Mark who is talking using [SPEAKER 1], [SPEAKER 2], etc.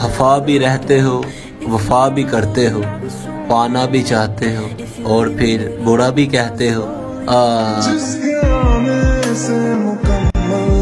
[SPEAKER 1] खफा भी रहते हो, वफा भी करते हो, पाना भी चाहते हो और फिर बुरा भी कहते हो।